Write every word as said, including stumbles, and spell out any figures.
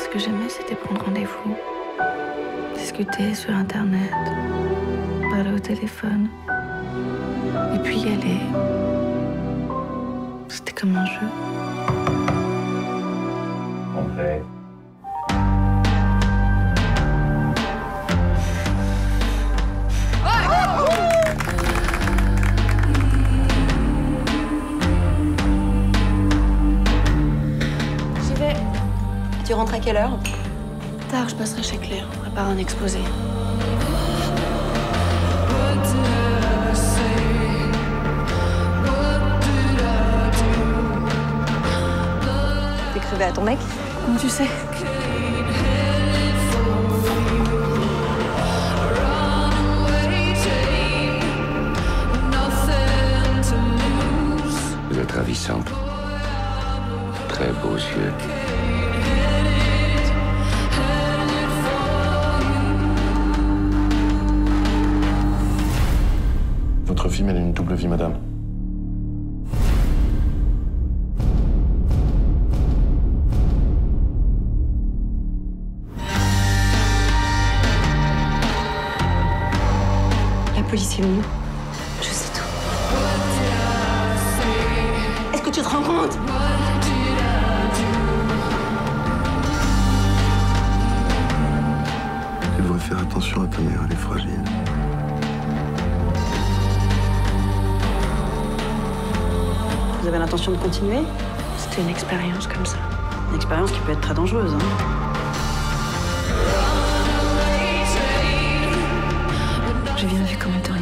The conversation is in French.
Ce que j'aimais, c'était prendre rendez-vous, discuter sur Internet, parler au téléphone, et puis y aller. C'était comme un jeu. On fait. J'y vais. Tu rentres à quelle heure? Tard, je passerai chez Claire. On prépare un exposé. T'écrivais à ton mec? Comment tu sais? Vous êtes ravissante. Très beaux yeux. Votre fille mène une double vie, madame. La police est venue. Je sais tout. Est-ce que tu te rends compte? Tu devrais faire attention à ta mère, elle est fragile. Vous avez l'intention de continuer? C'était une expérience comme ça. Une expérience qui peut être très dangereuse, hein. J'ai bien vu comment t'aurais